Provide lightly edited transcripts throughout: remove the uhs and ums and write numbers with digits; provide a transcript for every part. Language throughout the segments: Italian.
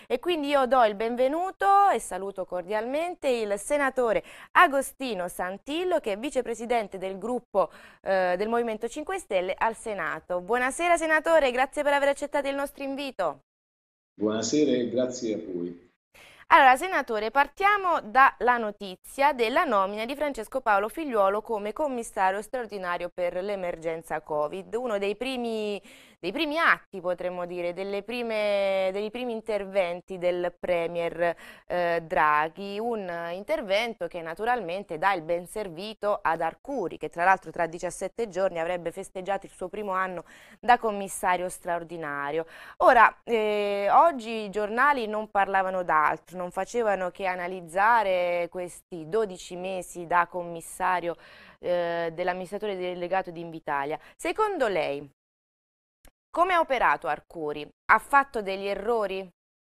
e quindi io do il benvenuto e saluto cordialmente il senatore Agostino Santillo, che è vicepresidente del gruppo del Movimento 5 Stelle al Senato. Buonasera senatore, grazie per aver accettato il nostro invito. Buonasera e grazie a voi. Allora, senatore, partiamo dalla notizia della nomina di Francesco Paolo Figliuolo come commissario straordinario per l'emergenza Covid, uno dei primi atti, potremmo dire, dei primi interventi del Premier Draghi, un intervento che naturalmente dà il ben servito ad Arcuri, che tra l'altro tra 17 giorni avrebbe festeggiato il suo primo anno da commissario straordinario. Ora, oggi i giornali non parlavano d'altro, non facevano che analizzare questi 12 mesi da commissario dell'amministratore delegato di Invitalia. Secondo lei, come ha operato Arcuri? Ha fatto degli errori?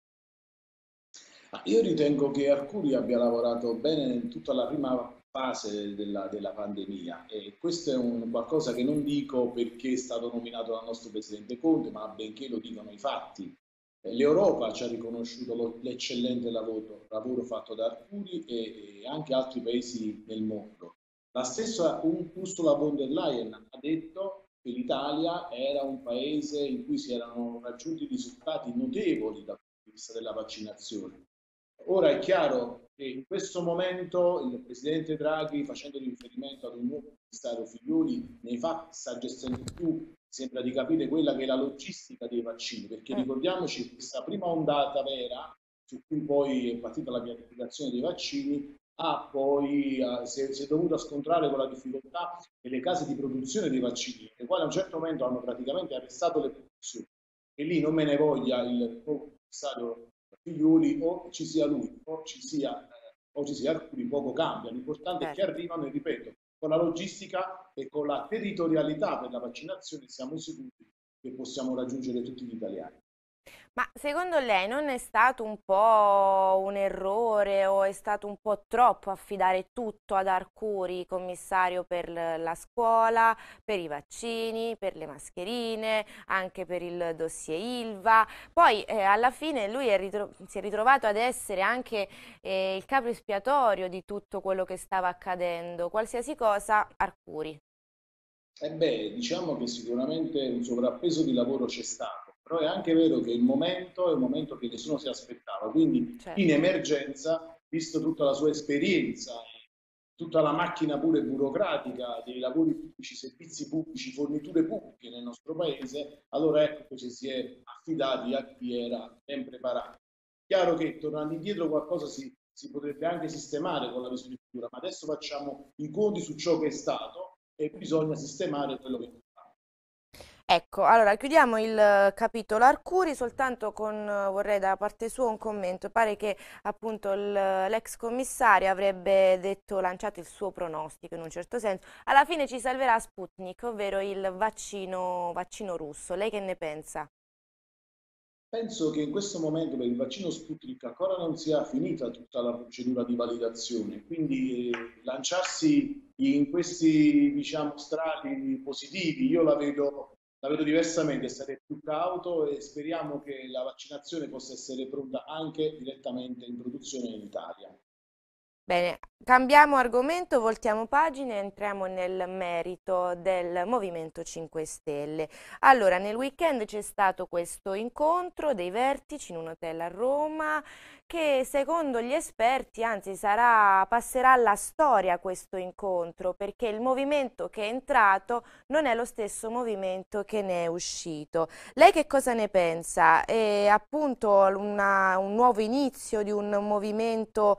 Io ritengo che Arcuri abbia lavorato bene in tutta la prima fase della pandemia e questo è un qualcosa che non dico perché è stato nominato dal nostro Presidente Conte, ma benché lo dicano i fatti. L'Europa ci ha riconosciuto l'eccellente lavoro fatto da Arcuri e anche altri paesi del mondo. La stessa Ursula von der Leyen ha detto che l'Italia era un paese in cui si erano raggiunti risultati notevoli dal punto di vista della vaccinazione. Ora è chiaro che in questo momento il Presidente Draghi, facendo riferimento ad un nuovo commissario Figlioli, nei fatti sta gestendo più, sembra di capire, quella che è la logistica dei vaccini, perché Mm, ricordiamoci che questa prima ondata vera, su cui poi è partita la pianificazione dei vaccini, si è dovuta scontrare con la difficoltà delle case di produzione dei vaccini, le quali a un certo momento hanno praticamente arrestato le produzioni. E lì non me ne voglia il commissario Figlioli, o ci sia alcuni, poco cambia. L'importante è che certo. arrivano, e ripeto, con la logistica e con la territorialità per la vaccinazione siamo sicuri che possiamo raggiungere tutti gli italiani. Ma secondo lei non è stato un po' un errore o è stato un po' troppo affidare tutto ad Arcuri, commissario per la scuola, per i vaccini, per le mascherine, anche per il dossier Ilva? Poi alla fine lui si è ritrovato ad essere anche il capo espiatorio di tutto quello che stava accadendo. Qualsiasi cosa, Arcuri. E beh, diciamo che sicuramente un sovrappeso di lavoro c'è stato, però è anche vero che il momento è un momento che nessuno si aspettava, quindi in Certo. emergenza, visto tutta la sua esperienza, tutta la macchina pure burocratica dei lavori pubblici, servizi pubblici, forniture pubbliche nel nostro paese, allora ecco che ci si è affidati a chi era ben preparato. Chiaro che tornando indietro qualcosa si potrebbe anche sistemare con la visione futura, ma adesso facciamo i conti su ciò che è stato e bisogna sistemare quello che non fa. Ecco, allora chiudiamo il capitolo Arcuri soltanto con, vorrei da parte sua un commento. Pare che appunto l'ex commissario avrebbe detto, lanciato il suo pronostico in un certo senso. Alla fine ci salverà Sputnik, ovvero il vaccino russo. Lei che ne pensa? Penso che in questo momento per il vaccino Sputnik ancora non sia finita tutta la procedura di validazione, quindi lanciarsi in questi diciamo, strati positivi, io la vedo diversamente, sarei più cauto e speriamo che la vaccinazione possa essere pronta anche direttamente in produzione in Italia. Bene, cambiamo argomento, voltiamo pagina e entriamo nel merito del Movimento 5 Stelle. Allora, nel weekend c'è stato questo incontro dei vertici in un hotel a Roma che secondo gli esperti, anzi passerà alla storia questo incontro perché il movimento che è entrato non è lo stesso movimento che ne è uscito. Lei che cosa ne pensa? È appunto un nuovo inizio di un movimento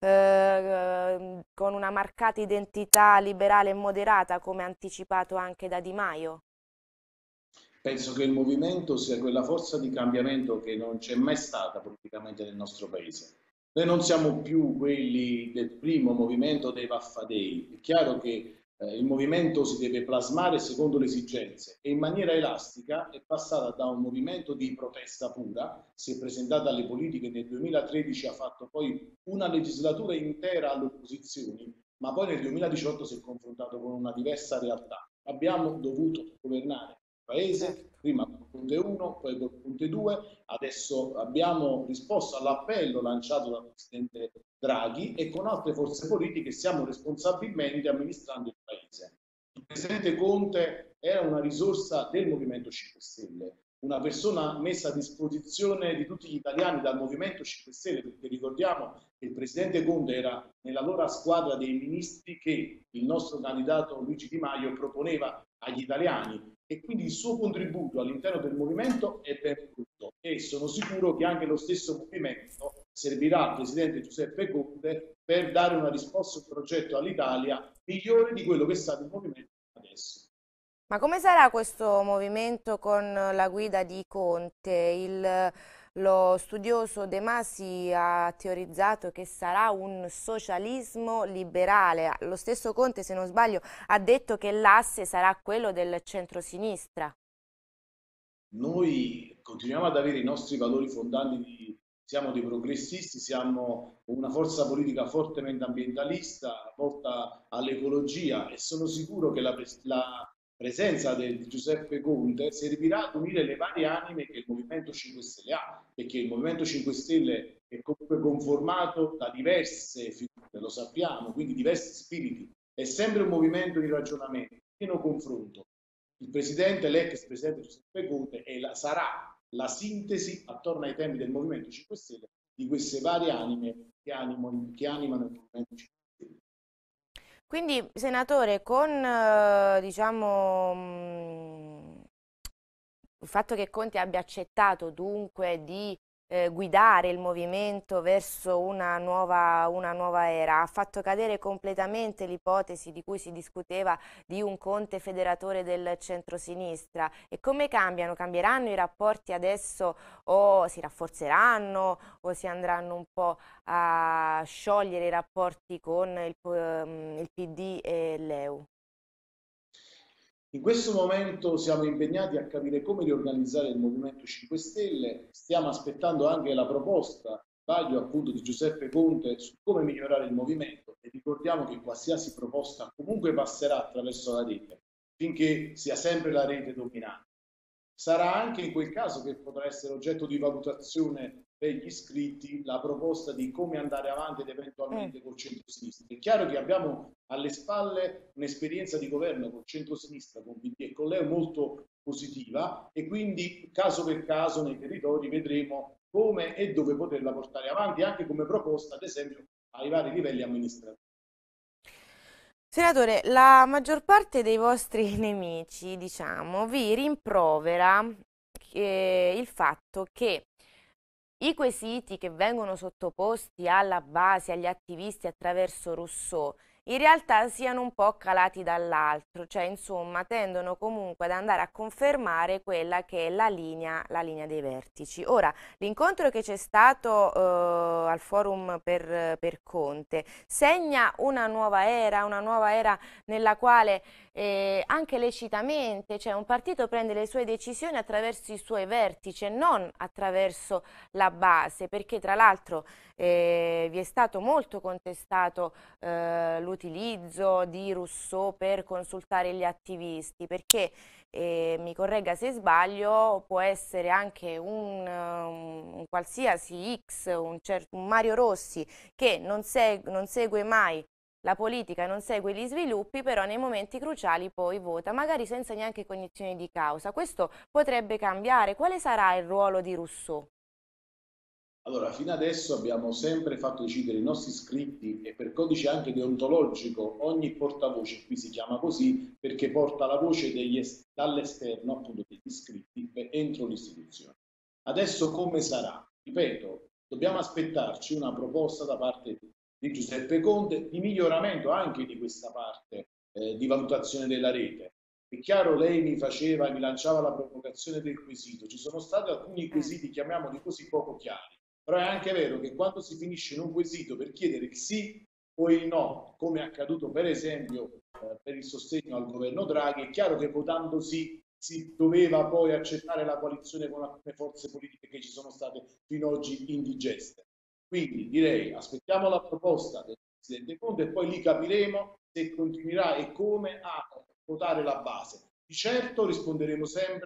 con una marcata identità liberale e moderata, come anticipato anche da Di Maio? Penso che il movimento sia quella forza di cambiamento che non c'è mai stata politicamente nel nostro paese. Noi non siamo più quelli del primo movimento dei Vaffadei. È chiaro che il movimento si deve plasmare secondo le esigenze e in maniera elastica è passata da un movimento di protesta pura, si è presentata alle politiche nel 2013, ha fatto poi una legislatura intera alle opposizioni, ma poi nel 2018 si è confrontato con una diversa realtà. Abbiamo dovuto governare paese, Certo. prima con Conte 1, poi col Conte 2, adesso abbiamo risposto all'appello lanciato dal Presidente Draghi e con altre forze politiche stiamo responsabilmente amministrando il Paese. Il Presidente Conte era una risorsa del Movimento 5 Stelle, una persona messa a disposizione di tutti gli italiani dal Movimento 5 Stelle, perché ricordiamo che il Presidente Conte era nella loro squadra dei ministri che il nostro candidato Luigi Di Maio proponeva agli italiani e quindi il suo contributo all'interno del movimento è ben frutto e sono sicuro che anche lo stesso movimento servirà al Presidente Giuseppe Conte per dare una risposta, un progetto all'Italia migliore di quello che è stato il movimento adesso. Ma come sarà questo movimento con la guida di Conte? Lo studioso De Masi ha teorizzato che sarà un socialismo liberale. Lo stesso Conte, se non sbaglio, ha detto che l'asse sarà quello del centrosinistra. Noi continuiamo ad avere i nostri valori fondanti, siamo dei progressisti, siamo una forza politica fortemente ambientalista, volta all'ecologia e sono sicuro che la presenza di Giuseppe Conte servirà ad unire le varie anime che il Movimento 5 Stelle ha, perché il Movimento 5 Stelle è comunque conformato da diverse figure, lo sappiamo, quindi diversi spiriti, è sempre un movimento di ragionamento, pieno confronto. Il presidente, l'ex presidente Giuseppe Conte sarà la sintesi attorno ai temi del Movimento 5 Stelle di queste varie anime che animano il Movimento 5 Stelle. Quindi, senatore, con diciamo, il fatto che Conte abbia accettato dunque di guidare il movimento verso una nuova era, ha fatto cadere completamente l'ipotesi di cui si discuteva di un Conte federatore del centrosinistra. E come cambiano? Cambieranno i rapporti adesso o si rafforzeranno o si andranno un po' a sciogliere i rapporti con il PD e l'EU? In questo momento siamo impegnati a capire come riorganizzare il Movimento 5 Stelle, stiamo aspettando anche la proposta, vaglio appunto di Giuseppe Conte su come migliorare il movimento e ricordiamo che qualsiasi proposta comunque passerà attraverso la rete, finché sia sempre la rete dominante. Sarà anche in quel caso che potrà essere oggetto di valutazione per gli iscritti la proposta di come andare avanti ed eventualmente col centro-sinistra. È chiaro che abbiamo alle spalle un'esperienza di governo col centro-sinistra, con PD e con l'EU molto positiva e quindi caso per caso nei territori vedremo come e dove poterla portare avanti anche come proposta, ad esempio, ai vari livelli amministrativi. Senatore, la maggior parte dei vostri nemici, diciamo, vi rimprovera il fatto che i quesiti che vengono sottoposti alla base, agli attivisti attraverso Rousseau, in realtà siano un po' calati dall'altro, cioè insomma tendono comunque ad andare a confermare quella che è la linea dei vertici. Ora, l'incontro che c'è stato al forum per Conte segna una nuova era nella quale anche lecitamente, cioè un partito prende le sue decisioni attraverso i suoi vertici e non attraverso la base, perché tra l'altro vi è stato molto contestato l'utilizzo di Rousseau per consultare gli attivisti, perché mi corregga se sbaglio, può essere anche un qualsiasi X, un Mario Rossi che non segue mai la politica, non segue gli sviluppi, però nei momenti cruciali poi vota, magari senza neanche cognizione di causa. Questo potrebbe cambiare. Quale sarà il ruolo di Rousseau? Allora, fino adesso abbiamo sempre fatto decidere i nostri iscritti e per codice anche deontologico ogni portavoce, qui si chiama così, perché porta la voce dall'esterno, appunto degli iscritti, entro l'istituzione. Adesso come sarà? Ripeto, dobbiamo aspettarci una proposta da parte di Giuseppe Conte di miglioramento anche di questa parte di valutazione della rete. È chiaro, lei mi lanciava la provocazione del quesito, ci sono stati alcuni quesiti, chiamiamoli così, poco chiari. Però è anche vero che quando si finisce in un quesito per chiedere il sì o il no, come è accaduto per esempio per il sostegno al governo Draghi, è chiaro che votando sì si doveva poi accettare la coalizione con alcune forze politiche che ci sono state fino ad oggi indigeste. Quindi direi aspettiamo la proposta del Presidente Conte e poi lì capiremo se continuerà e come a votare la base. Di certo risponderemo sempre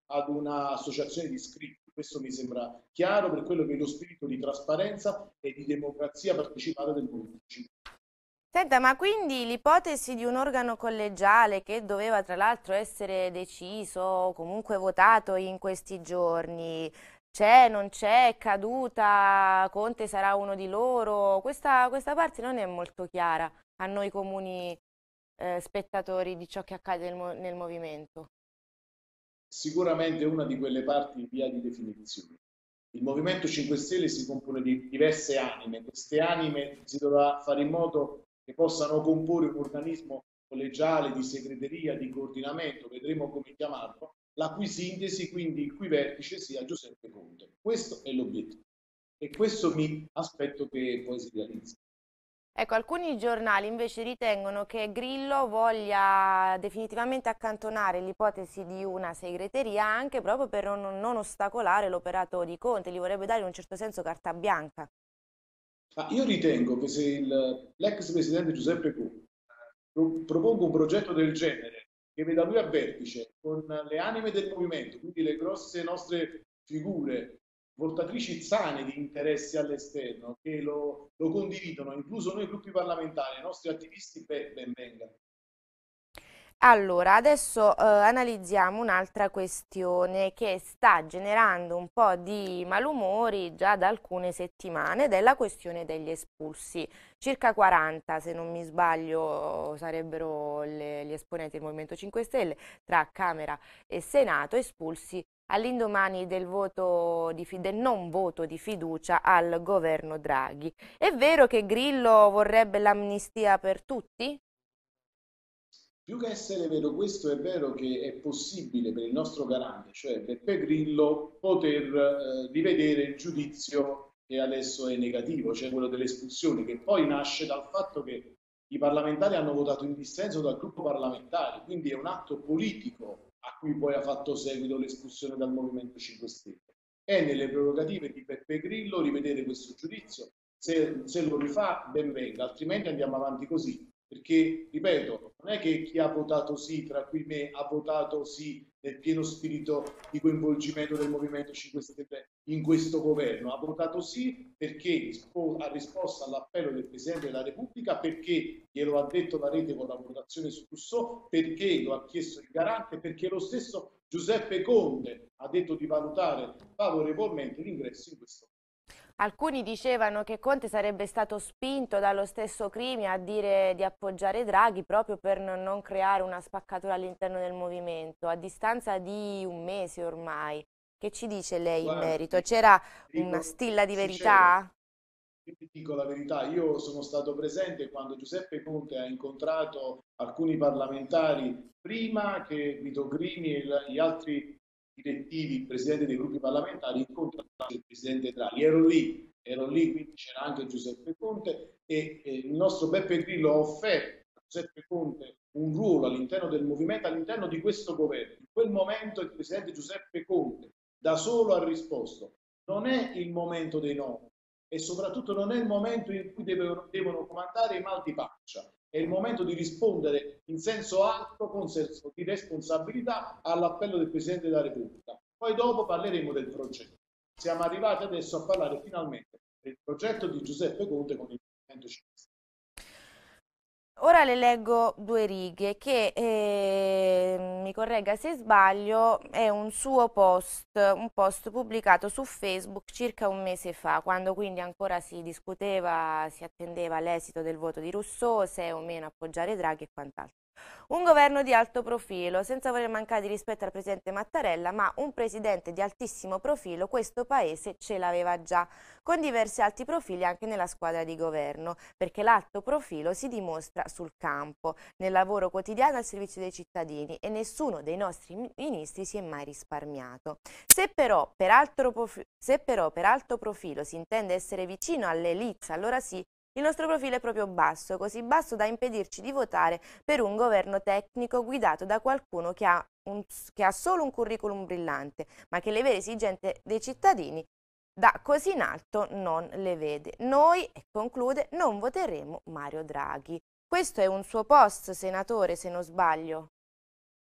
ad un'associazione di iscritti. Questo mi sembra chiaro per quello che è lo spirito di trasparenza e di democrazia partecipata del Movimento 5 Stelle. Senta, ma quindi l'ipotesi di un organo collegiale che doveva tra l'altro essere deciso o comunque votato in questi giorni, c'è, non c'è, è caduta, Conte sarà uno di loro? Questa parte non è molto chiara a noi comuni spettatori di ciò che accade nel movimento. Sicuramente una di quelle parti in via di definizione. Il Movimento 5 Stelle si compone di diverse anime, queste anime si dovrà fare in modo che possano comporre un organismo collegiale di segreteria, di coordinamento, vedremo come chiamarlo, la cui sintesi, quindi il cui vertice sia Giuseppe Conte. Questo è l'obiettivo e questo mi aspetto che poi si realizzi. Ecco, alcuni giornali invece ritengono che Grillo voglia definitivamente accantonare l'ipotesi di una segreteria anche proprio per non ostacolare l'operato di Conte, gli vorrebbe dare in un certo senso carta bianca. Io ritengo che se l'ex presidente Giuseppe Conte proponga un progetto del genere che veda lui a vertice con le anime del movimento, quindi le grosse nostre figure portatrici sane di interessi all'esterno che lo condividono, incluso noi gruppi parlamentari, i nostri attivisti, ben venga. Allora, adesso analizziamo un'altra questione che sta generando un po' di malumori già da alcune settimane ed è la questione degli espulsi. Circa 40, se non mi sbaglio, sarebbero gli esponenti del Movimento 5 Stelle tra Camera e Senato espulsi all'indomani del del non voto di fiducia al governo Draghi. È vero che Grillo vorrebbe l'amnistia per tutti? Più che essere vero questo, è vero che è possibile per il nostro garante, cioè Beppe Grillo, poter rivedere il giudizio che adesso è negativo, cioè quello delle espulsioni, che poi nasce dal fatto che i parlamentari hanno votato in dissenso dal gruppo parlamentare, quindi è un atto politico a cui poi ha fatto seguito l'espulsione dal Movimento 5 Stelle. È nelle prerogative di Beppe Grillo rivedere questo giudizio, se lo rifà ben venga, altrimenti andiamo avanti così. Perché, ripeto, non è che chi ha votato sì, tra cui me, ha votato sì nel pieno spirito di coinvolgimento del Movimento 5 Stelle in questo governo, ha votato sì perché ha risposto all'appello del Presidente della Repubblica, perché glielo ha detto la rete con la votazione su Rousseau, perché lo ha chiesto il garante, perché lo stesso Giuseppe Conte ha detto di valutare favorevolmente l'ingresso in questo governo. Alcuni dicevano che Conte sarebbe stato spinto dallo stesso Crimi a dire di appoggiare Draghi proprio per non creare una spaccatura all'interno del movimento, a distanza di un mese ormai. Che ci dice lei in merito? Guardi, C'era una dico stilla di sincero, verità? io ti dico la verità, io sono stato presente quando Giuseppe Conte ha incontrato alcuni parlamentari prima che Vito Grini e gli altri direttivi, il presidente dei gruppi parlamentari, incontrassero il presidente Draghi. Ero lì, quindi c'era anche Giuseppe Conte e il nostro Beppe Grillo ha offerto a Giuseppe Conte un ruolo all'interno del movimento, all'interno di questo governo. In quel momento il presidente Giuseppe Conte da solo ha risposto: non è il momento dei no, e soprattutto non è il momento in cui devono comandare i mal di pancia, è il momento di rispondere in senso alto, con senso di responsabilità, all'appello del Presidente della Repubblica. Poi dopo parleremo del progetto. Siamo arrivati adesso a parlare finalmente del progetto di Giuseppe Conte con il Movimento 5 Stelle. Ora le leggo due righe che, mi corregga se sbaglio, è un suo post, un post pubblicato su Facebook circa un mese fa, quando quindi ancora si discuteva, si attendeva l'esito del voto di Rousseau, se o meno appoggiare Draghi e quant'altro. Un governo di alto profilo, senza voler mancare di rispetto al presidente Mattarella, ma un presidente di altissimo profilo, questo paese ce l'aveva già, con diversi alti profili anche nella squadra di governo, perché l'alto profilo si dimostra sul campo, nel lavoro quotidiano al servizio dei cittadini e nessuno dei nostri ministri si è mai risparmiato. Se però per alto profilo si intende essere vicino all'elite, allora sì, il nostro profilo è proprio basso, così basso da impedirci di votare per un governo tecnico guidato da qualcuno che ha solo un curriculum brillante, ma che le vere esigenze dei cittadini da così in alto non le vede. Noi, e conclude, non voteremo Mario Draghi. Questo è un suo post, senatore, se non sbaglio.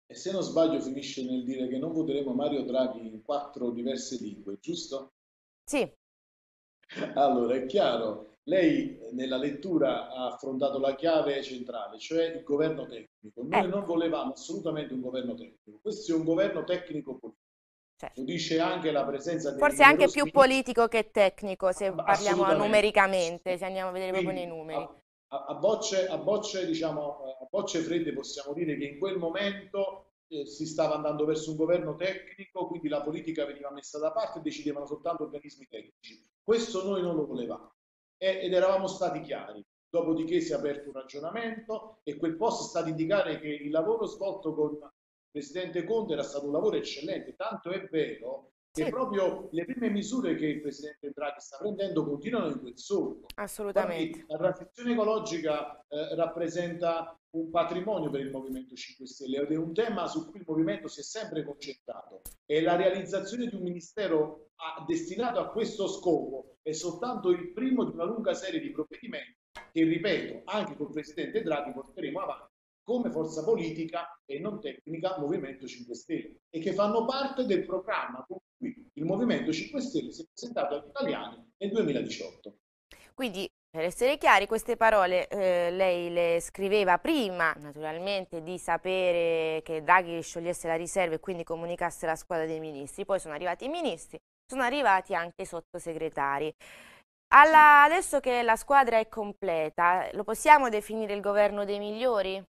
E se non sbaglio finisce nel dire che non voteremo Mario Draghi in 4 diverse lingue, giusto? Sì, Allora, è chiaro, lei nella lettura ha affrontato la chiave centrale, cioè il governo tecnico. Noi non ecco, volevamo assolutamente un governo tecnico, questo è un governo tecnico-politico. Lo certo. dice anche la presenza dei Forse anche numerosi più ministri. politico che tecnico, se parliamo Assolutamente. numericamente, se andiamo a vedere proprio nei Quindi numeri. diciamo, a bocce fredde possiamo dire che in quel momento si stava andando verso un governo tecnico, quindi la politica veniva messa da parte e decidevano soltanto organismi tecnici. Questo noi non lo volevamo ed eravamo stati chiari. Dopodiché si è aperto un ragionamento e quel post sta ad indicare che il lavoro svolto con il Presidente Conte era stato un lavoro eccellente, tanto è vero che Sì, proprio le prime misure che il Presidente Draghi sta prendendo continuano in quel solco. assolutamente. Guardi, la transizione ecologica rappresenta un patrimonio per il Movimento 5 Stelle ed è un tema su cui il Movimento si è sempre concentrato e la realizzazione di un ministero destinato a questo scopo è soltanto il primo di una lunga serie di provvedimenti che, ripeto, anche col Presidente Draghi porteremo avanti come forza politica e non tecnica Movimento 5 Stelle e che fanno parte del programma con cui il Movimento 5 Stelle si è presentato agli italiani nel 2018. Quindi, per essere chiari, queste parole lei le scriveva prima, naturalmente, di sapere che Draghi sciogliesse la riserva e quindi comunicasse la squadra dei ministri. Poi sono arrivati i ministri, sono arrivati anche i sottosegretari. Sì. Adesso che la squadra è completa, lo possiamo definire il governo dei migliori?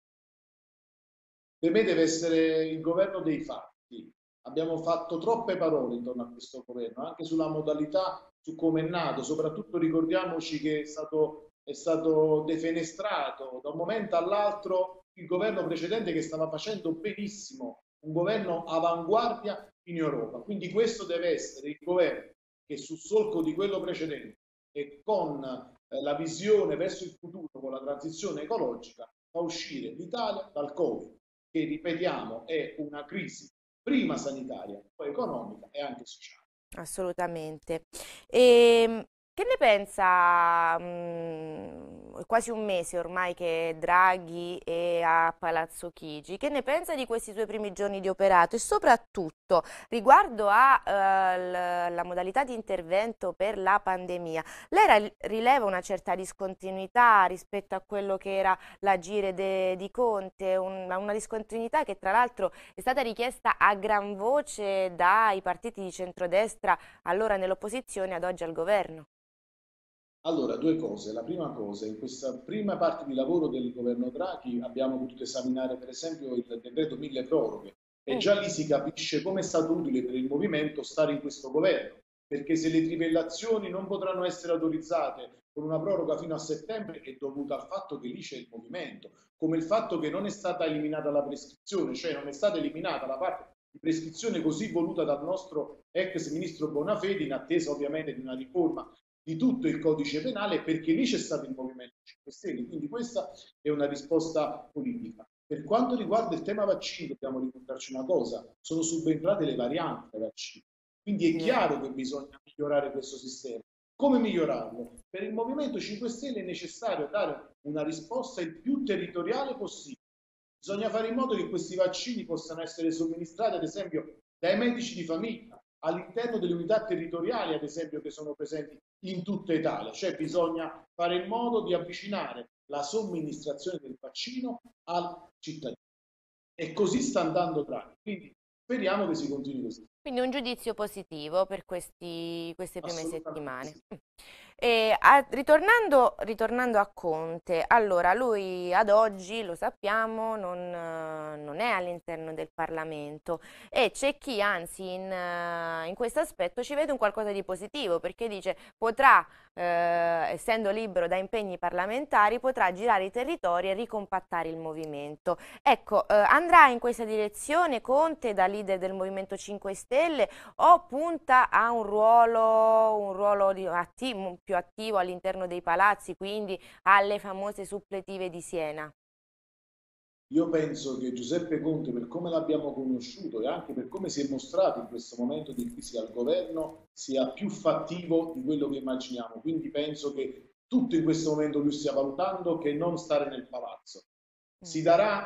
Per me deve essere il governo dei fatti. Abbiamo fatto troppe parole intorno a questo governo, anche sulla modalità, su come è nato. Soprattutto ricordiamoci che è stato defenestrato da un momento all'altro il governo precedente che stava facendo benissimo, un governo avanguardia in Europa. Quindi questo deve essere il governo che sul solco di quello precedente e con la visione verso il futuro, con la transizione ecologica, fa uscire l'Italia dal Covid che ripetiamo è una crisi prima sanitaria, poi economica e anche sociale. Assolutamente. Che ne pensa, è quasi un mese ormai che Draghi è a Palazzo Chigi, che ne pensa di questi suoi primi giorni di operato e soprattutto riguardo alla modalità di intervento per la pandemia? Lei rileva una certa discontinuità rispetto a quello che era l'agire di Conte, una discontinuità che tra l'altro è stata richiesta a gran voce dai partiti di centrodestra, allora nell'opposizione, ad oggi al governo. Allora, due cose. La prima cosa, in questa prima parte di lavoro del governo Draghi abbiamo potuto esaminare per esempio il decreto mille proroghe e Mm, già lì si capisce come è stato utile per il movimento stare in questo governo, perché se le trivellazioni non potranno essere autorizzate con una proroga fino a settembre è dovuta al fatto che lì c'è il movimento, come il fatto che non è stata eliminata la prescrizione, cioè non è stata eliminata la parte di prescrizione così voluta dal nostro ex ministro Bonafede in attesa ovviamente di una riforma di tutto il codice penale perché lì c'è stato il Movimento 5 Stelle, quindi questa è una risposta politica. Per quanto riguarda il tema vaccini, dobbiamo ricordarci una cosa, sono subentrate le varianti dei vaccini, quindi è sì, chiaro che bisogna migliorare questo sistema. Come migliorarlo? Per il Movimento 5 Stelle è necessario dare una risposta il più territoriale possibile. Bisogna fare in modo che questi vaccini possano essere somministrati, ad esempio, dai medici di famiglia, all'interno delle unità territoriali, ad esempio, che sono presenti in tutta Italia. Cioè bisogna fare in modo di avvicinare la somministrazione del vaccino al cittadino. E così sta andando Draghi. Quindi speriamo che si continui così. quindi un giudizio positivo per queste prime Assolutamente settimane. sì. Ritornando a Conte, allora lui ad oggi, lo sappiamo, non è all'interno del Parlamento e c'è chi anzi in questo aspetto ci vede un qualcosa di positivo perché dice potrà, essendo libero da impegni parlamentari, potrà girare i territori e ricompattare il movimento. Ecco, andrà in questa direzione Conte da leader del Movimento 5 Stelle o punta a un ruolo più attivo all'interno dei palazzi, quindi alle famose suppletive di Siena? Io penso che Giuseppe Conte, per come l'abbiamo conosciuto e anche per come si è mostrato in questo momento di crisi al governo, sia più fattivo di quello che immaginiamo. Quindi penso che tutto in questo momento lui stia valutando che non stare nel palazzo. Mm.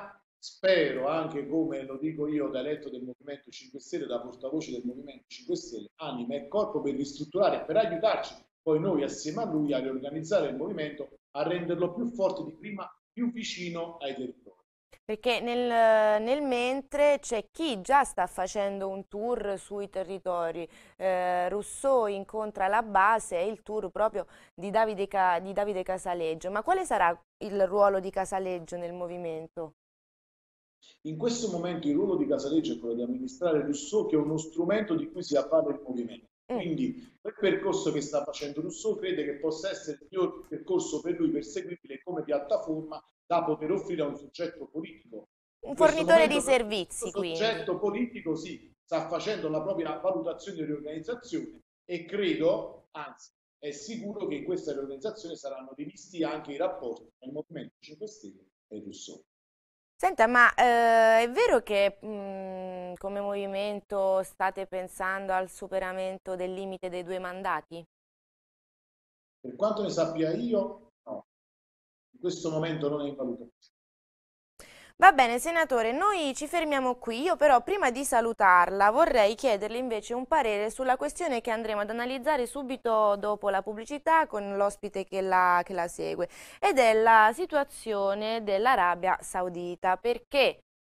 spero anche, come lo dico io da eletto del Movimento 5 Stelle, da portavoce del Movimento 5 Stelle, anima e corpo per ristrutturare e per aiutarci poi noi assieme a lui a riorganizzare il movimento, a renderlo più forte di prima, più vicino ai territori. Perché nel mentre c'è chi già sta facendo un tour sui territori. Rousseau incontra la base, è il tour proprio di Davide Casaleggio. Ma quale sarà il ruolo di Casaleggio nel movimento? In questo momento il ruolo di Casaleggio è quello di amministrare Rousseau, che è uno strumento di cui si avvale il movimento. Mm. Quindi quel percorso che sta facendo Rousseau crede che possa essere il miglior percorso per lui perseguibile come piattaforma da poter offrire a un soggetto politico. Un In questo fornitore di momento questo servizi, quindi. soggetto politico sì, sta facendo la propria valutazione e riorganizzazione e credo, anzi è sicuro che in questa riorganizzazione saranno rivisti anche i rapporti tra il Movimento 5 Stelle e Rousseau. Senta, ma è vero che come movimento state pensando al superamento del limite dei 2 mandati? Per quanto ne sappia io, no, in questo momento non è in valutazione. Va bene, senatore, noi ci fermiamo qui. Io però prima di salutarla vorrei chiederle invece un parere sulla questione che andremo ad analizzare subito dopo la pubblicità con l'ospite che la segue, ed è la situazione dell'Arabia Saudita, perché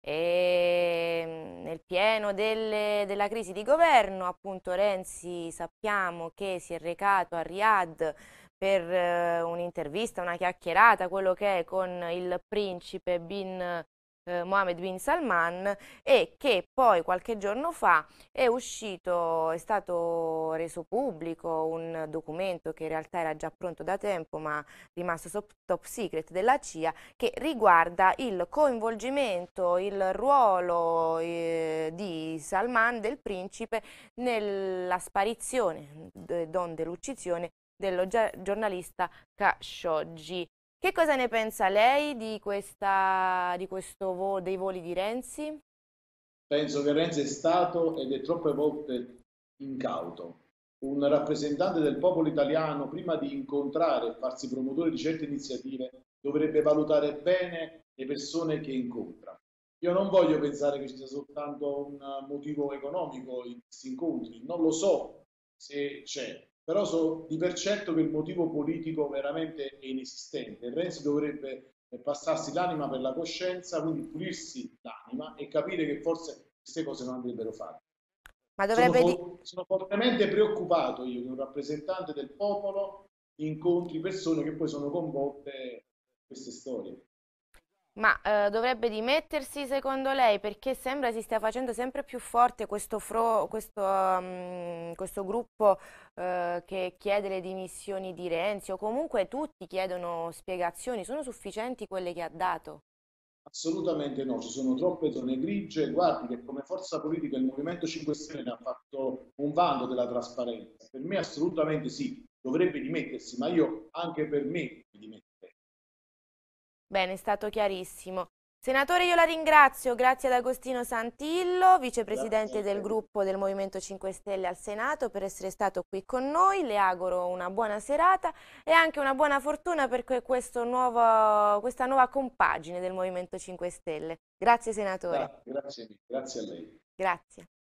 nel pieno della crisi di governo, appunto Renzi sappiamo che si è recato a Riyadh per un'intervista, una chiacchierata, quello che è con il principe Mohammed bin Salman, e che poi qualche giorno fa è stato reso pubblico un documento che in realtà era già pronto da tempo ma rimasto top secret della CIA, che riguarda il coinvolgimento, il ruolo di Salman, del principe, nella sparizione, don dell'uccisione dello giornalista Khashoggi. Che cosa ne pensa lei di dei voli di Renzi? Penso che Renzi è stato ed è troppe volte incauto. Un rappresentante del popolo italiano, prima di incontrare e farsi promotore di certe iniziative, dovrebbe valutare bene le persone che incontra. Io non voglio pensare che ci sia soltanto un motivo economico in questi incontri, non lo so se c'è, però so di per certo che il motivo politico veramente è inesistente. Renzi dovrebbe passarsi l'anima per la coscienza, quindi pulirsi l'anima e capire che forse queste cose non andrebbero fatte. Ma dovrebbe Sono fortemente preoccupato io che un rappresentante del popolo incontri persone che poi sono coinvolte in queste storie. Dovrebbe dimettersi secondo lei, perché sembra si stia facendo sempre più forte questo gruppo che chiede le dimissioni di Renzi, o comunque tutti chiedono spiegazioni. Sono sufficienti quelle che ha dato? Assolutamente no, ci sono troppe zone grigie. Guardi che come forza politica il Movimento 5 Stelle ne ha fatto un vanto della trasparenza. Per me assolutamente sì, dovrebbe dimettersi, ma io anche per me mi dimetterei. Bene, è stato chiarissimo. Senatore, io la ringrazio, grazie ad Agostino Santillo, Grazie vicepresidente a del lei. gruppo del Movimento 5 Stelle al Senato, per essere stato qui con noi. Le auguro una buona serata e anche una buona fortuna per questa nuova compagine del Movimento 5 Stelle. Grazie, senatore. Grazie a lei. Grazie.